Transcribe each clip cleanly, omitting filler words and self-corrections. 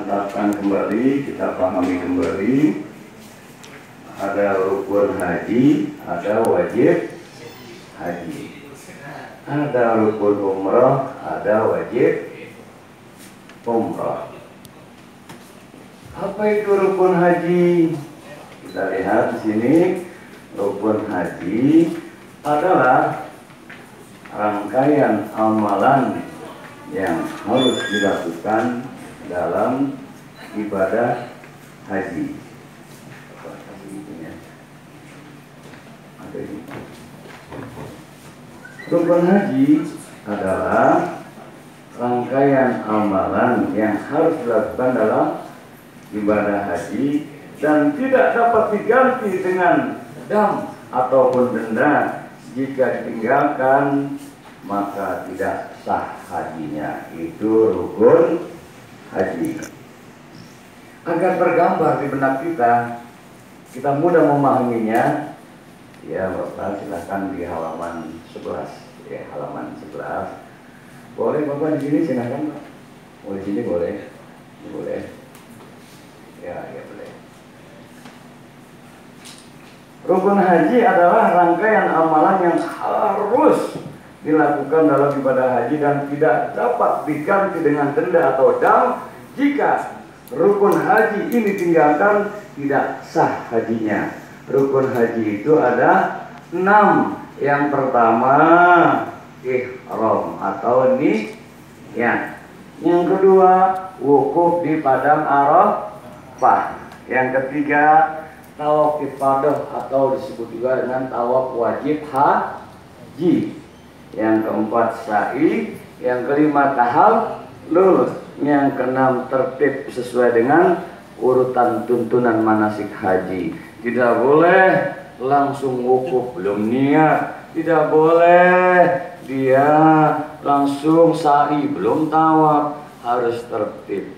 terapkan kembali, kita pahami kembali. Ada rukun haji, ada wajib haji. Ada rukun umrah, ada wajib umrah. Apa itu rukun haji? Kita lihat di sini, rukun haji adalah rangkaian amalan yang harus dilakukan dalam ibadah haji. Rukun haji adalah rangkaian amalan yang harus dilakukan dalam ibadah haji dan tidak dapat diganti dengan dam ataupun denda. Jika ditinggalkan maka tidak sah hajinya. Itu rukun haji. Agar tergambar di benak kita mudah memahaminya. Ya Bapak, silakan di halaman 11. Ya, halaman 11. Boleh Bapak di sini, silakan Pak. Oh, di sini boleh. Boleh. Ya boleh. Rukun haji adalah rangkaian amalan yang harus dilakukan dalam ibadah haji dan tidak dapat diganti dengan denda atau dam. Jika rukun haji ini tinggalkan, tidak sah hajinya. Rukun haji itu ada 6. Yang pertama, ihram atau niyat. Yang kedua, wukuf di padang Arafah. Yang ketiga, tawaf ifadah atau disebut juga dengan tawaf wajib haji. Yang keempat, sa'i. Yang kelima, tahallul. Yang keenam, tertib sesuai dengan urutan tuntunan manasik haji. Tidak boleh langsung wukuf belum niat. Tidak boleh dia langsung sa'i belum tawaf. Harus tertib.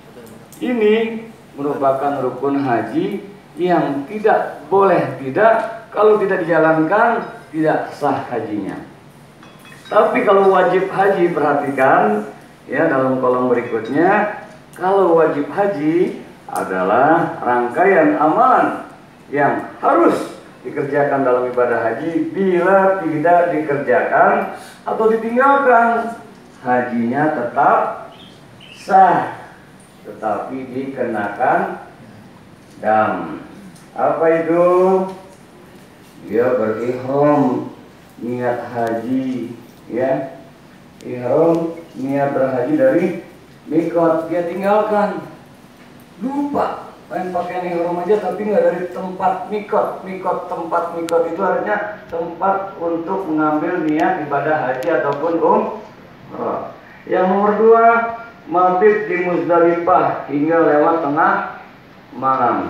Ini merupakan rukun haji yang tidak boleh kalau tidak dijalankan tidak sah hajinya. Tapi kalau wajib haji, perhatikan ya dalam kolom berikutnya. Kalau wajib haji adalah rangkaian amalan yang harus dikerjakan dalam ibadah haji. Bila tidak dikerjakan atau ditinggalkan, hajinya tetap sah, tetapi dikenakan dam. Apa itu? Dia berihram niat haji, ya. Ihram niat berhaji dari mikot, dia tinggalkan. Lupa main pakaian ihram aja tapi nggak dari tempat mikot. Tempat mikot itu artinya tempat untuk mengambil niat ibadah haji ataupun umrah. Yang nomor 2, mabit di Muzdalifah hingga lewat tengah malam.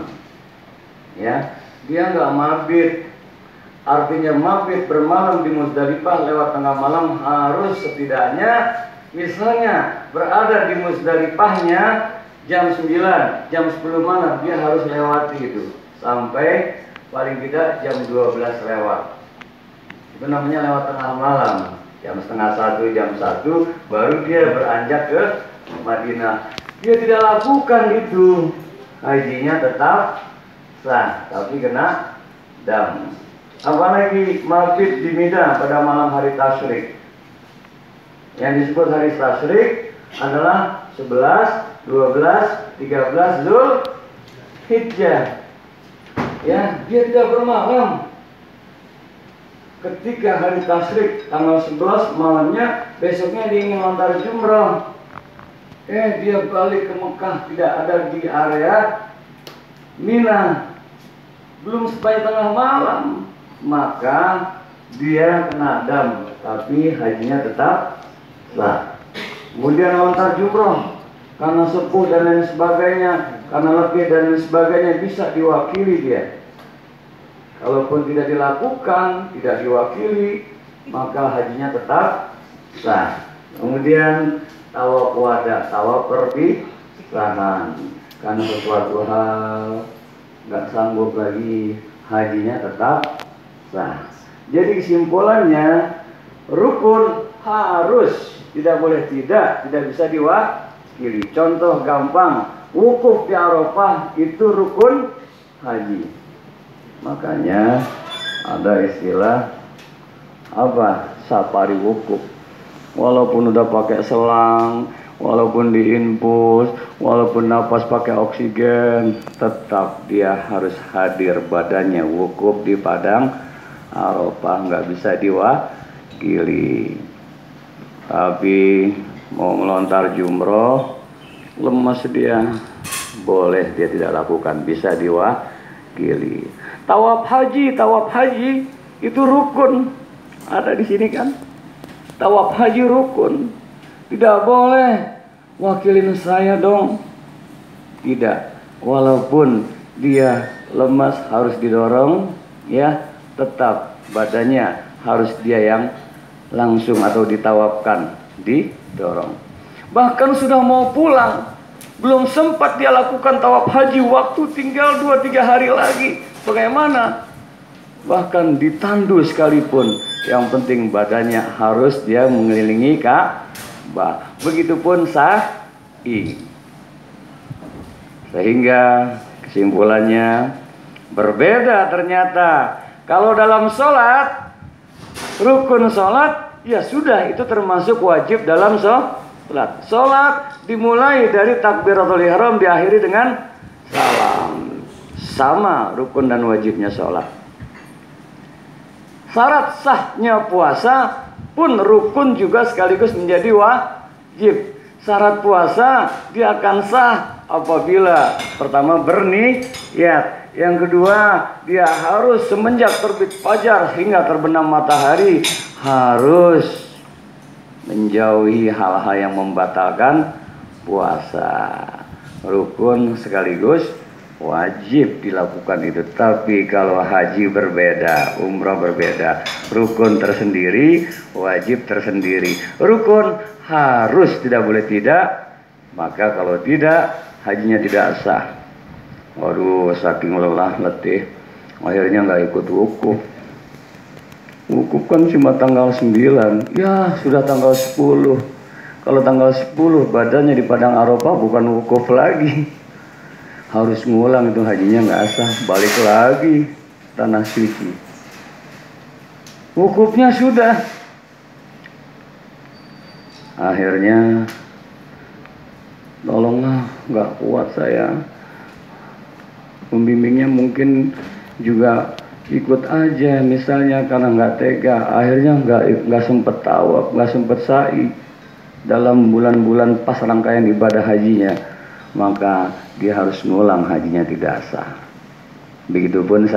Ya, dia nggak mabit. Artinya mabit bermalam di Muzdalifah lewat tengah malam harus setidaknya misalnya berada di Muzdalifahnya jam 9, jam 10 malam, dia harus lewati itu sampai paling tidak jam 12 lewat. Itu namanya lewat tengah malam. Jam setengah 1, jam 1 baru dia beranjak ke Madinah. Dia tidak lakukan itu, hajinya tetap sah, tapi kena dam. Apalagi mabit di Mina pada malam hari tasyrik. Yang disebut hari tasyrik adalah 11, 12, 13 Zulhijjah. Ya, dia tidak bermalam. Ketika hari tasyrik tanggal 11 malamnya, besoknya dia ingin lontar jumrah. Dia balik ke Mekah, tidak ada di area Mina. Belum sampai tengah malam, maka dia kena dam, tapi hajinya tetap sah. Kemudian lontar jumrah karena sepuh dan lain sebagainya, karena letih dan lain sebagainya, bisa diwakili dia. Kalaupun tidak dilakukan, tidak diwakili, maka hajinya tetap sah. Kemudian tawaf wada, tawaf perpisahan, karena sesuatu hal nggak sanggup lagi, hajinya tetap sah. Jadi kesimpulannya, rukun harus, tidak boleh tidak bisa Kili. Contoh gampang, wukuf di Arafah itu rukun haji. Makanya ada istilah apa? Safari wukuf. Walaupun udah pakai selang, walaupun diinfus, walaupun napas pakai oksigen, tetap dia harus hadir badannya wukuf di padang Arafah, nggak bisa diwakili. Tapi mau melontar jumroh, lemas dia, boleh dia tidak lakukan, bisa diwakili. Tawaf haji itu rukun, ada di sini kan? Tawaf haji rukun, tidak boleh wakilin saya dong, tidak. Walaupun dia lemas harus didorong, ya, tetap badannya harus dia yang langsung atau ditawafkan, didorong. Bahkan sudah mau pulang, belum sempat dia lakukan tawaf haji, waktu tinggal 2-3 hari lagi. Bagaimana? Bahkan ditandu sekalipun, yang penting badannya harus dia mengelilingi Ka'bah. Begitupun sa'i. Sehingga kesimpulannya berbeda ternyata. Kalau dalam sholat, rukun sholat, ya sudah, itu termasuk wajib dalam sholat. Sholat dimulai dari takbiratul ihram, diakhiri dengan salam. Sama rukun dan wajibnya sholat. Syarat sahnya puasa pun rukun juga sekaligus menjadi wajib. Syarat puasa dia akan sah apabila pertama berniyat. Yang kedua, dia harus semenjak terbit fajar hingga terbenam matahari harus menjauhi hal-hal yang membatalkan puasa. Rukun sekaligus wajib dilakukan itu. Tapi kalau haji berbeda, umrah berbeda. Rukun tersendiri, wajib tersendiri. Rukun harus, tidak boleh tidak. Maka kalau tidak, hajinya tidak sah. Waduh, saking lelah, letih, akhirnya nggak ikut wukuf. Wukuf kan cuma tanggal 9. Ya, sudah tanggal 10. Kalau tanggal 10 badannya di padang Arafah, bukan wukuf lagi. Harus ngulang, itu hajinya nggak sah. Balik lagi tanah suci. Wukufnya sudah. Akhirnya, tolonglah, nggak kuat saya. Pembimbingnya mungkin juga ikut aja, misalnya, karena nggak tega. Akhirnya nggak sempet tawaf, nggak sempet sa'i dalam bulan-bulan pas rangkaian ibadah hajinya. Maka dia harus ngulang, hajinya tidak sah. Begitupun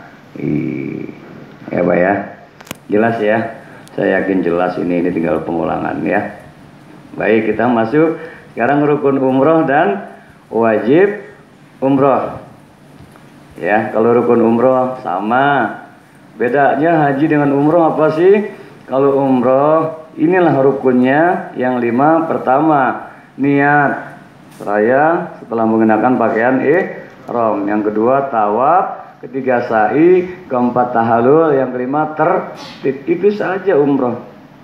ya Pak ya, jelas ya. Saya yakin jelas ini tinggal pengulangan ya. Baik, kita masuk sekarang rukun umroh dan wajib umroh. Ya, kalau rukun umroh sama. Bedanya haji dengan umroh apa sih? Kalau umroh, inilah rukunnya yang 5. Pertama, niat seraya setelah mengenakan pakaian ihram. Yang kedua, tawaf. Ketiga, sa'i. Keempat, tahallul. Yang kelima, tertib. Itu saja umroh.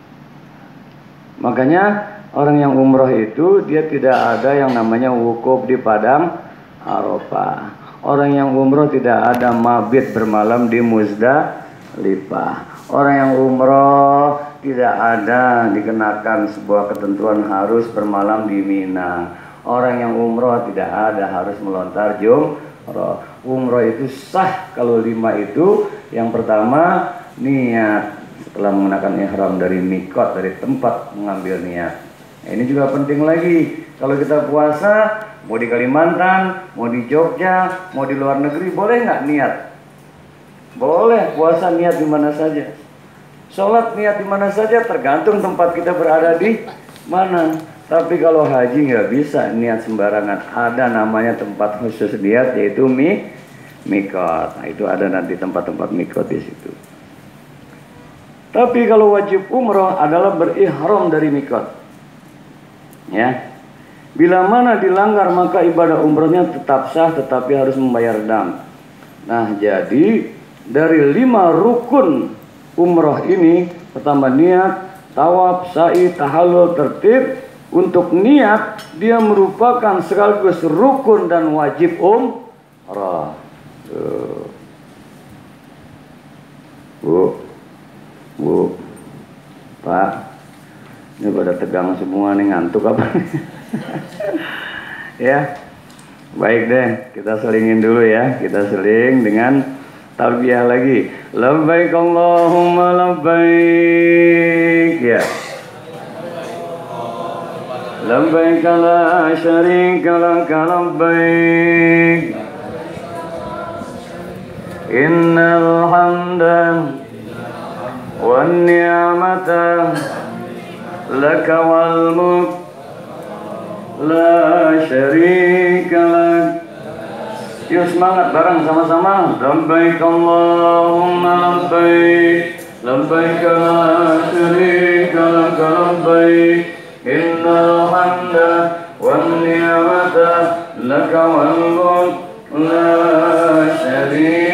Makanya orang yang umroh itu dia tidak ada yang namanya wukuf di padang Arafah. Orang yang umroh tidak ada mabit bermalam di Muzdalifah. Orang yang umroh tidak ada dikenakan sebuah ketentuan harus bermalam di Mina. Orang yang umroh tidak ada harus melontar jumroh. Umroh itu sah kalau 5 itu. Yang pertama, niat setelah mengenakan ihram dari mikot, dari tempat mengambil niat. Nah, ini juga penting lagi. Kalau kita puasa, mau di Kalimantan, mau di Jogja, mau di luar negeri, boleh nggak niat? Boleh, puasa niat di mana saja. Sholat niat di mana saja, tergantung tempat kita berada di mana. Tapi kalau haji nggak bisa niat sembarangan. Ada namanya tempat khusus niat, yaitu mikot. Nah, itu ada nanti tempat-tempat mikot di situ. Tapi kalau wajib umroh adalah berihram dari mikot. Ya. Bila mana dilanggar maka ibadah umrohnya tetap sah, tetapi harus membayar dam. Nah, jadi dari 5 rukun umroh ini, pertama niat, tawaf, sa'i, tahallul, tertib, Untuk niat, dia merupakan sekaligus rukun dan wajib umrah. Bu, Pak, ini pada tegang semua nih, ngantuk apa nih? Ya, baik deh, kita selingin dulu ya. Kita seling dengan talbiyah lagi. Labbaik Allahumma labbaik. Ya. Labbaik la syarika laka labbaik. Innal hamda wan ni'mata laka wal mulk la syarika lak. Yuk semangat bareng sama-sama. Labbaik Allahumma labbaik. Labbaik la syarika laka labbaik. Innal hamda wan ni'mata laka wal mulk la syarika